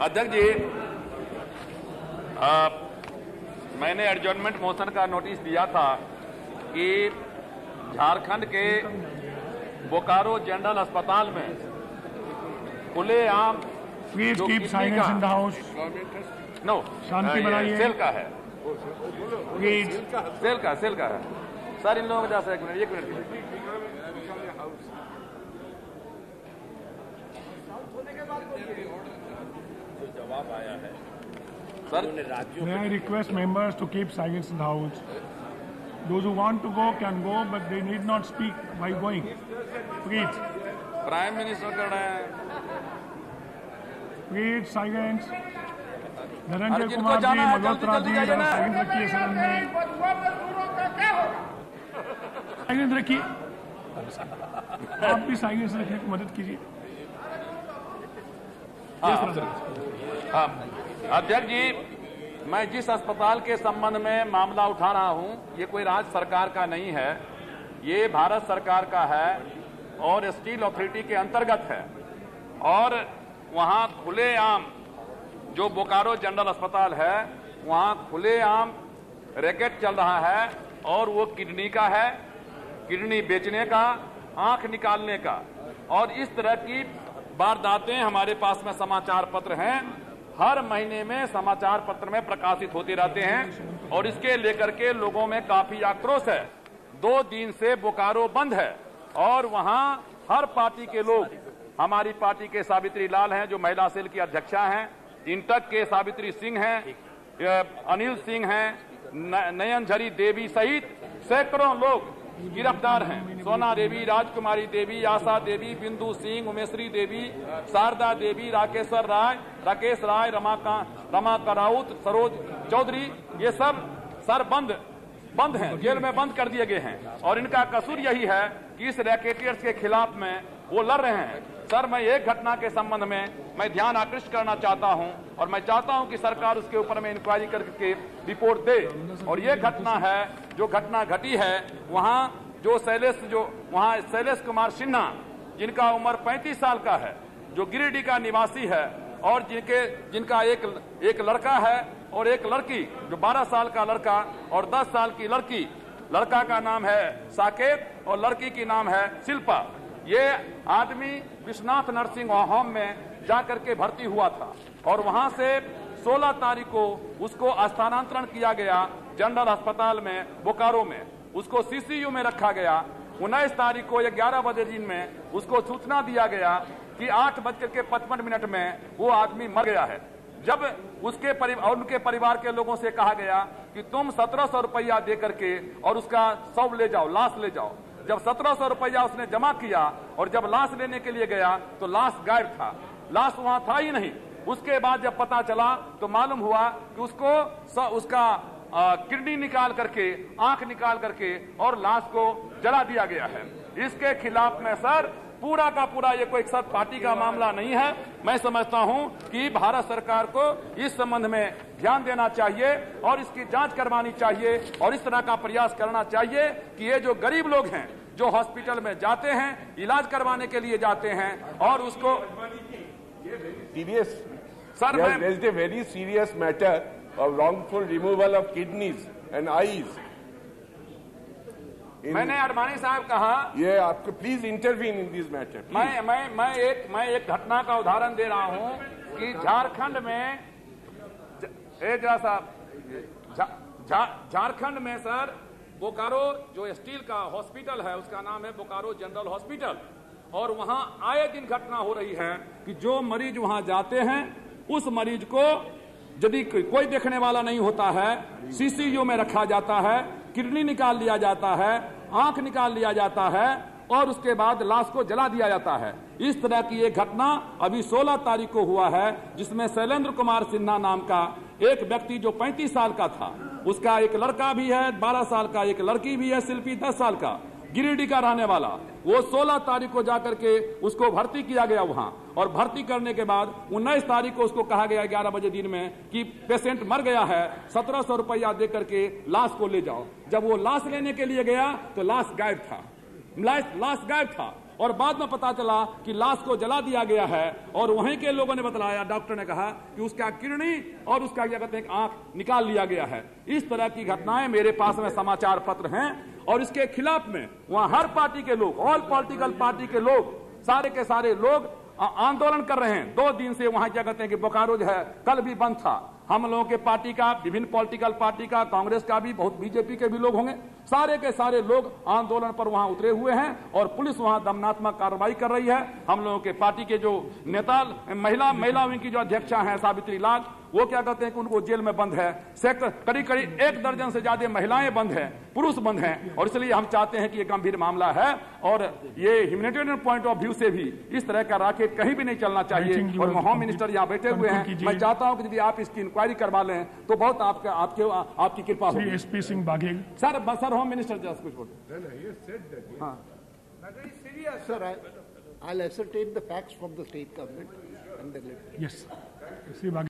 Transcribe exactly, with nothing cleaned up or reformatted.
अध्यक्ष जी, आ, मैंने adjournment motion का नोटिस दिया था कि झारखंड के बोकारो जनरल अस्पताल में खुलेआम please keep silence in the house. No, शांति बनाइए। सेल का है, प्लीज सेल का सेल का है सर। इन लोगों को जैसे एक मिनट एक मिनट जवाब आया है sir. May I request members to keep silence in the house? Those who want to go can go, but they need not speak while going. Please. Prime minister कर रहे हैं। Please silence. धनंजय जिनको कुमार जी, जाना है, मल्होत्रा जल्दी जी, जल्दी जाइए ना। साइलेंस रखिए सदन में। साइलेंस रखिए। आप भी साइलेंस रखने की मदद कीजिए। हाँ, अध्यक्ष जी, मैं जिस अस्पताल के संबंध में मामला उठा रहा हूं, ये कोई राज्य सरकार का नहीं है, ये भारत सरकार का है और स्टील अथॉरिटी के अंतर्गत है। और वहां खुलेआम जो बोकारो जनरल अस्पताल है, वहां खुलेआम रैकेट चल रहा है और वो किडनी का है, किडनी बेचने का, आंख निकालने का, और इस तरह की वारदातें हमारे पास में समाचार पत्र हैं, हर महीने में समाचार पत्र में प्रकाशित होते रहते हैं और इसके लेकर के लोगों में काफी आक्रोश है। दो दिन से बोकारो बंद है और वहां हर पार्टी के लोग, हमारी पार्टी के सावित्री लाल हैं जो महिला सेल की अध्यक्षा हैं, इंटक के सावित्री सिंह हैं, अनिल सिंह हैं, नयन झरी देवी सहित सैकड़ों लोग गिरफ्तार हैं। सोना देवी, राजकुमारी देवी, आशा देवी, बिंदु सिंह, उमेश्वरी देवी, शारदा देवी, राकेश्वर राय, राकेश राय, रमाकांत रमाकांत राउत, सरोज चौधरी, ये सब सर बंद बंद हैं, जेल में बंद कर दिए गए हैं। और इनका कसूर यही है कि इस रैकेटियर्स के खिलाफ में वो लड़ रहे हैं। सर, मैं एक घटना के संबंध में मैं ध्यान आकृष्ट करना चाहता हूं और मैं चाहता हूं कि सरकार उसके ऊपर में इंक्वायरी करके रिपोर्ट दे। और ये घटना है, जो घटना घटी है वहां जो शैलेश जो वहां शैलेश कुमार सिन्हा, जिनका उम्र पैंतीस साल का है, जो गिरिडीह का निवासी है और जिनके जिनका एक एक लड़का है और एक लड़की, जो बारह साल का लड़का और दस साल की लड़की, लड़का का नाम है साकेत और लड़की की नाम है शिल्पा। ये आदमी विश्वनाथ नर्सिंग होम में जाकर के भर्ती हुआ था और वहां से सोलह तारीख को उसको स्थानांतरण किया गया जनरल अस्पताल में बोकारो में, उसको सीसीयू में रखा गया। उन्नीस तारीख को ग्यारह बजे दिन में उसको सूचना दिया गया कि आठ बजकर के पचपन मिनट में वो आदमी मर गया है। जब उसके परिवार उनके परिवार के लोगों से कहा गया कि तुम सत्रह सौ रुपया दे करके और उसका शव ले जाओ, लाश ले जाओ। जब सत्रह सौ रुपया उसने जमा किया और जब लाश लेने के लिए गया तो लाश गायब था, लाश वहां था ही नहीं। उसके बाद जब पता चला तो मालूम हुआ कि उसको उसका किडनी निकाल करके, आंख निकाल करके और लाश को जला दिया गया है। इसके खिलाफ में सर पूरा का पूरा ये कोई सब पार्टी का मामला नहीं है। मैं समझता हूं कि भारत सरकार को इस संबंध में ध्यान देना चाहिए और इसकी जांच करवानी चाहिए और इस तरह का प्रयास करना चाहिए कि ये जो गरीब लोग हैं, जो हॉस्पिटल में जाते हैं, इलाज करवाने के लिए जाते हैं और उसको सीरियस सर मैं raised a very serious matter of wrongful removal of kidneys and eyes. मैंने अडवाणी साहब कहा ये आपको please intervene in this matter. मैं मैं मैं एक मैं एक घटना का उदाहरण दे रहा हूं कि झारखंड में जरा साहब झारखंड में सर बोकारो जो स्टील का हॉस्पिटल है उसका नाम है बोकारो जनरल हॉस्पिटल और वहां आए दिन घटना हो रही है कि जो मरीज वहां जाते हैं उस मरीज को यदि कोई देखने वाला नहीं होता है, सीसीयू में रखा जाता है, किडनी निकाल लिया जाता है, आंख निकाल लिया जाता है और उसके बाद लाश को जला दिया जाता है। इस तरह की एक घटना अभी सोलह तारीख को हुआ है जिसमें शैलेंद्र कुमार सिन्हा नाम का एक व्यक्ति जो पैंतीस साल का था, उसका एक लड़का भी है, बारह साल का एक लड़की भी है, शिल्पी दस साल का, गिरिडीह का रहने वाला, वो सोलह तारीख को जाकर के उसको भर्ती किया गया वहां और भर्ती करने के बाद उन्नीस तारीख को उसको कहा गया ग्यारह बजे दिन में कि पेशेंट मर गया है, सत्रह सौ रुपया दे करके लाश को ले जाओ। जब वो लाश लेने के लिए गया तो लाश गायब था, लाश लाश गायब था और बाद में पता चला कि लाश को जला दिया गया है और वहीं के लोगों ने बतलाया, डॉक्टर ने कहा कि उसका किडनी और उसका क्या कहते हैं आंख निकाल लिया गया है। इस तरह की घटनाएं मेरे पास में समाचार पत्र हैं और इसके खिलाफ में वहां हर पार्टी के लोग, ऑल पॉलिटिकल पार्टी के लोग, सारे के सारे लोग आंदोलन कर रहे हैं। दो दिन से वहां क्या कहते हैं कि बोकारो जो है कल भी बंद था। हम लोगों के पार्टी का, विभिन्न पॉलिटिकल पार्टी का, कांग्रेस का भी, बहुत बीजेपी के भी लोग होंगे, सारे के सारे लोग आंदोलन पर वहां उतरे हुए हैं और पुलिस वहां दमनात्मक कार्रवाई कर रही है। हम लोगों के पार्टी के जो नेता, महिला महिला विंग की जो अध्यक्षा हैं सावित्री लाल, वो क्या कहते हैं कि उनको जेल में बंद है। सेक्टर करीब करीब एक दर्जन से ज्यादा महिलाएं बंद हैं, पुरुष बंद हैं और इसलिए हम चाहते हैं कि ये गंभीर मामला है और ये ह्यूमैनिटेरियन पॉइंट ऑफ व्यू से भी इस तरह का रॉकेट कहीं भी नहीं चलना चाहिए। और होम मिनिस्टर यहाँ बैठे हुए हैं, मैं चाहता हूं कि यदि आप इसकी इंक्वायरी करवा लें तो बहुत आपके आपके आपकी कृपा होगी। S P Singh Baghel sir, sir home minister just कुछ बोले। हाँ, Sir, I, I'll ascertain the facts from the state government and then let. Yes, Shri Baghel.